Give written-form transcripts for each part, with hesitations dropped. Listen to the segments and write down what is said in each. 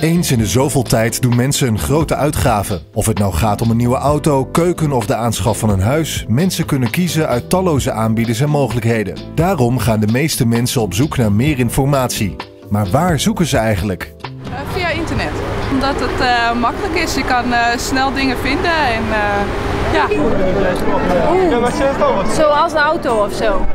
Eens in de zoveel tijd doen mensen een grote uitgave. Of het nou gaat om een nieuwe auto, keuken of de aanschaf van een huis, mensen kunnen kiezen uit talloze aanbieders en mogelijkheden. Daarom gaan de meeste mensen op zoek naar meer informatie. Maar waar zoeken ze eigenlijk? Via internet. Omdat het makkelijk is. Je kan snel dingen vinden en ja. Zoals een auto of zo.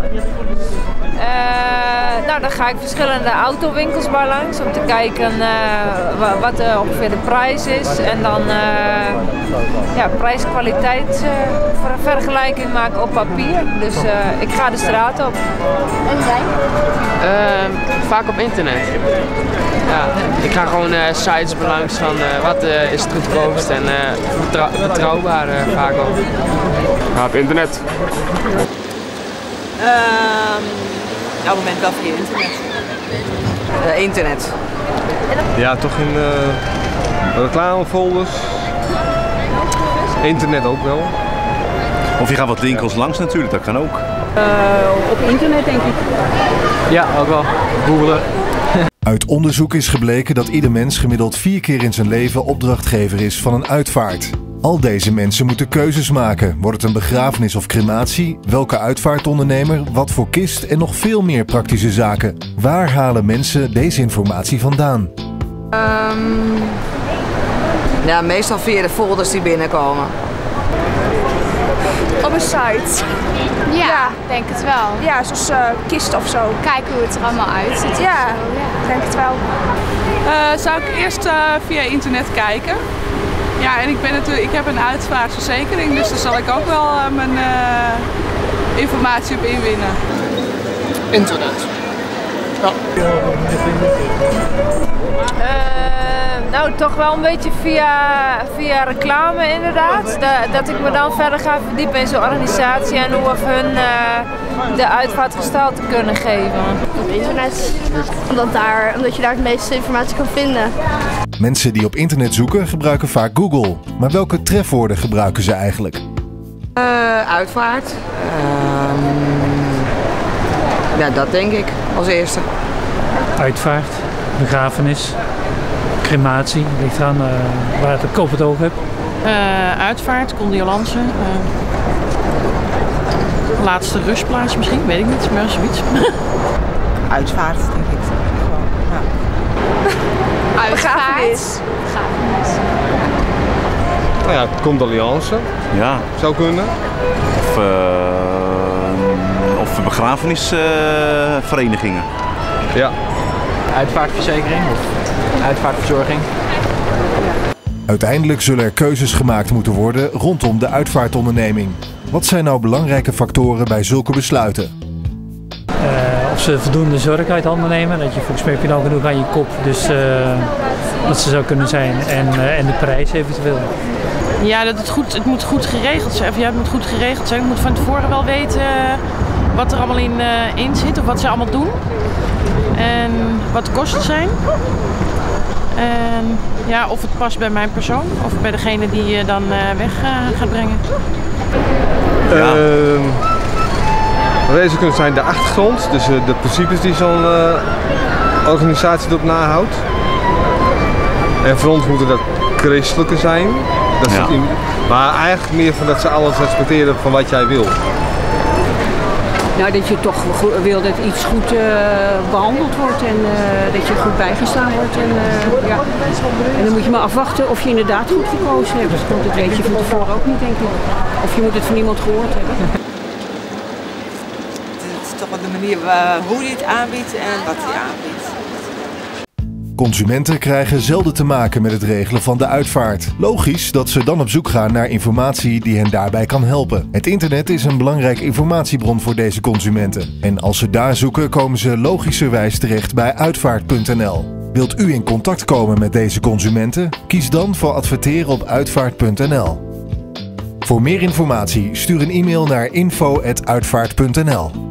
Nou, dan ga ik verschillende autowinkels bij langs om te kijken wat ongeveer de prijs is. En dan prijs-kwaliteit voor een vergelijking maken op papier. Dus ik ga de straat op. En jij? Vaak op internet. Ja, ik ga gewoon sites belangs van wat is het goedkoopst en betrouwbaar vaak ook. Ja, op internet. Op het moment wel via internet. Internet. Ja, toch in reclamefolders. Internet ook wel. Of je gaat wat winkels langs natuurlijk, dat kan ook. Op internet denk ik. Ja, ook wel. Googlen. Uit onderzoek is gebleken dat ieder mens gemiddeld 4 keer in zijn leven opdrachtgever is van een uitvaart. Al deze mensen moeten keuzes maken. Wordt het een begrafenis of crematie? Welke uitvaartondernemer? Wat voor kist? En nog veel meer praktische zaken. Waar halen mensen deze informatie vandaan? Ja, meestal via de folders die binnenkomen. Op een site. Ja, denk het wel. Ja, zoals kist of zo. Kijken hoe het er allemaal uitziet. Ja, denk het wel. Zou ik eerst via internet kijken. Ja, en ik heb een uitvaartverzekering, dus daar zal ik ook wel mijn informatie op inwinnen. Internet. Ja. Nou, toch wel een beetje via reclame inderdaad. Dat ik me dan verder ga verdiepen in zo'n organisatie en hoe we hun de uitvaart gestalte kunnen geven. Op internet, omdat je daar het meeste informatie kan vinden. Mensen die op internet zoeken gebruiken vaak Google. Maar welke trefwoorden gebruiken ze eigenlijk? Uitvaart. Ja, dat denk ik als eerste. Uitvaart, begrafenis, crematie, ligt aan waar ik op het oog heb. Uitvaart, condolence. Laatste rustplaats misschien, weet ik niet, maar zoiets. Uitvaart, denk ik. Ja. Begrafenis. Nou ja, condolence. Ja. Zou kunnen. Of begrafenisverenigingen. Ja. Uitvaartverzekering of uitvaartverzorging. Uiteindelijk zullen er keuzes gemaakt moeten worden rondom de uitvaartonderneming. Wat zijn nou belangrijke factoren bij zulke besluiten? Of ze voldoende zorg uit handen nemen, dat je volgens mij heb je nou genoeg aan je kop, dus dat ze zou kunnen zijn en de prijs eventueel. Ja, het moet goed geregeld zijn. Ja, het moet goed geregeld zijn. Ik moet van tevoren wel weten wat er allemaal in zit of wat ze allemaal doen. En wat de kosten zijn. En ja, of het past bij mijn persoon of bij degene die je dan weg gaat brengen. Ja. Deze kunnen zijn de achtergrond, dus de principes die zo'n organisatie erop nahoudt. En voor ons moeten dat christelijke zijn. Dat Ja. Maar eigenlijk meer van dat ze alles respecteren van wat jij wil. Nou, dat je toch wil dat iets goed behandeld wordt en dat je goed bijgestaan wordt. Ja. En dan moet je maar afwachten of je inderdaad goed gekozen hebt. Want dat weet je van tevoren ook niet, denk ik. Of je moet het van iemand gehoord hebben. Het is toch wel de manier hoe hij het aanbiedt en wat hij aanbiedt. Consumenten krijgen zelden te maken met het regelen van de uitvaart. Logisch dat ze dan op zoek gaan naar informatie die hen daarbij kan helpen. Het internet is een belangrijke informatiebron voor deze consumenten. En als ze daar zoeken, komen ze logischerwijs terecht bij uitvaart.nl. Wilt u in contact komen met deze consumenten? Kies dan voor adverteren op uitvaart.nl. Voor meer informatie stuur een e-mail naar info@uitvaart.nl.